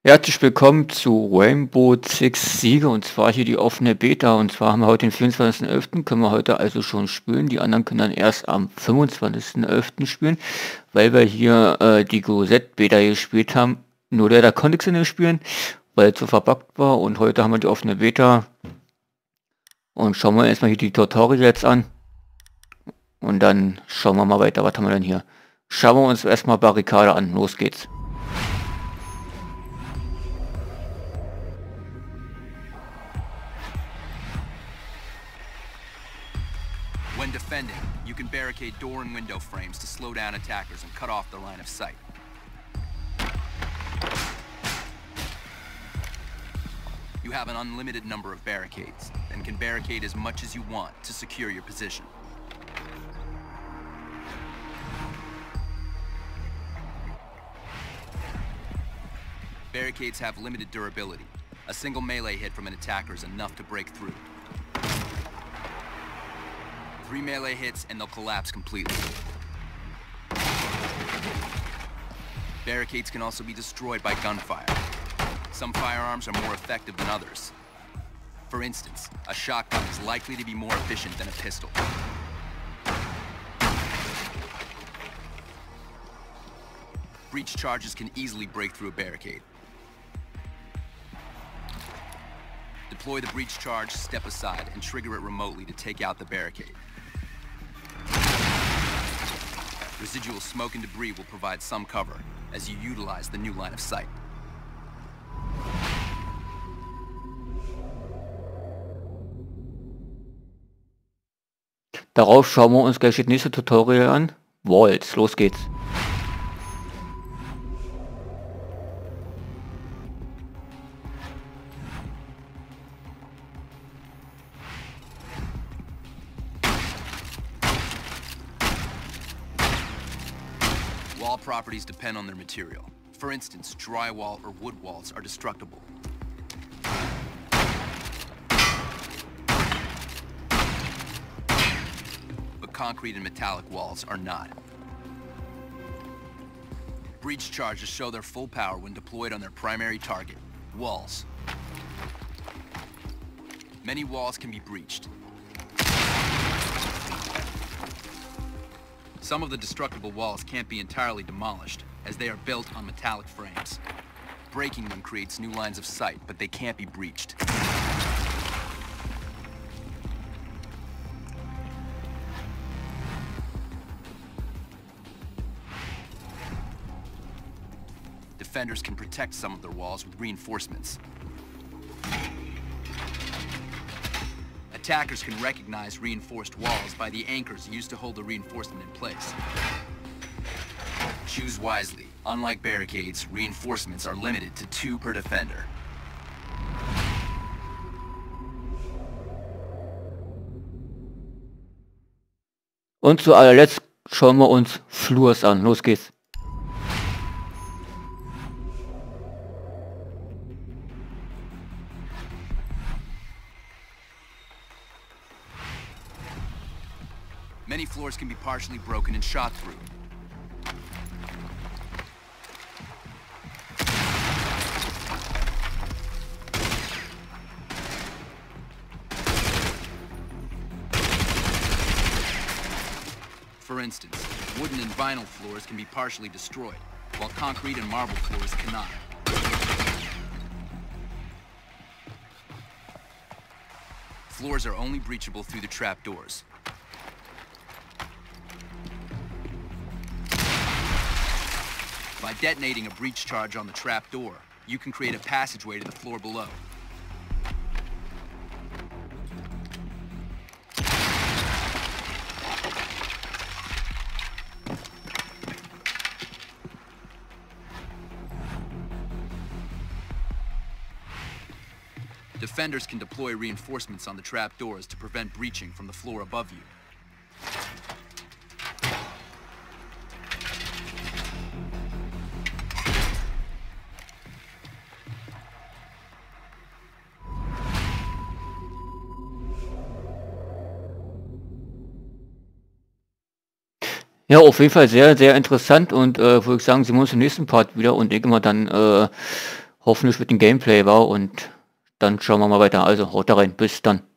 Herzlich willkommen zu Rainbow Six Siege, und zwar hier die offene Beta, und zwar haben wir heute den 24.11., können wir heute also schon spielen. Die anderen können dann erst am 25.11. spielen, weil wir hier die Gosette Beta gespielt haben. Nur der konnte ich nicht spielen, weil es so verbuggt war, und heute haben wir die offene Beta. Und schauen wir erstmal hier die Tutorials an und dann schauen wir mal weiter. Was haben wir denn hier? Schauen wir uns erstmal Barrikade an. Los geht's. When defending, you can barricade door and window frames to slow down attackers and cut off the line of sight. You have an unlimited number of barricades, and can barricade as much as you want to secure your position. Barricades have limited durability. A single melee hit from an attacker is enough to break through. 3 melee hits and they'll collapse completely. Barricades can also be destroyed by gunfire. Some firearms are more effective than others. For instance, a shotgun is likely to be more efficient than a pistol. Breach charges can easily break through a barricade. Deploy the breach charge, step aside, and trigger it remotely to take out the barricade. Residual smoke and debris will provide some cover as you utilize the new line of sight. Darauf schauen wir uns gleich das nächste Tutorial an. Walls, los geht's. Wall properties depend on their material. For instance, drywall or wood walls are destructible. But concrete and metallic walls are not. Breach charges show their full power when deployed on their primary target, walls. Many walls can be breached. Some of the destructible walls can't be entirely demolished, as they are built on metallic frames. Breaking them creates new lines of sight, but they can't be breached. Defenders can protect some of their walls with reinforcements. Attackers can recognize reinforced walls by the anchors used to hold the reinforcement in place. Choose wisely. Unlike barricades, reinforcements are limited to 2 per defender. Und zu allerletzt schauen wir uns Flurs an. Los geht's. Many floors can be partially broken and shot through. For instance, wooden and vinyl floors can be partially destroyed, while concrete and marble floors cannot. Floors are only breachable through the trapdoors. By detonating a breach charge on the trap door, you can create a passageway to the floor below. Defenders can deploy reinforcements on the trap doors to prevent breaching from the floor above you. Ja, auf jeden Fall sehr, sehr interessant, und würde ich sagen, sehen wir uns im nächsten Part wieder, und denke mal dann hoffentlich mit dem Gameplay war und dann schauen wir mal weiter. Also haut da rein, bis dann.